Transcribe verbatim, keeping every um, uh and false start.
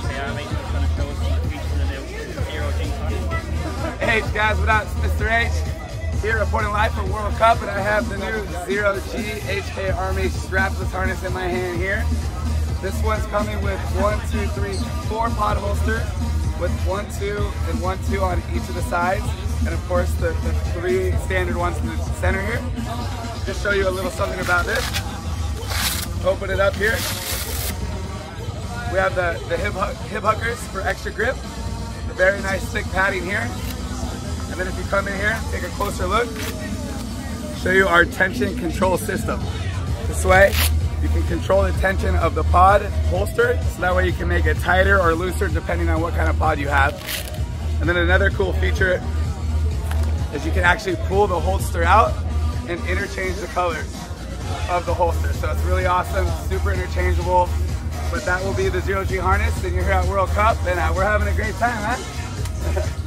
K Army. He's going to show us some features of the new ZerO-G harness. Hey guys, what up? It's Mister H here reporting live for World Cup, and I have the new ZerO-G H K Army strapless harness in my hand here. This one's coming with one, two, three, four pod holsters with one, two, and one, two on each of the sides, and of course the, the three standard ones in the center here. Just show you a little something about this. Open it up here. We have the, the hip, hip huckers for extra grip. The very nice thick padding here. And then if you come in here, take a closer look, show you our tension control system. This way, you can control the tension of the pod holster, so that way you can make it tighter or looser depending on what kind of pod you have. And then another cool feature is you can actually pull the holster out and interchange the colors of the holster. So it's really awesome, super interchangeable. But that will be the ZerO-G harness, and you're here at World Cup, and uh, we're having a great time, man.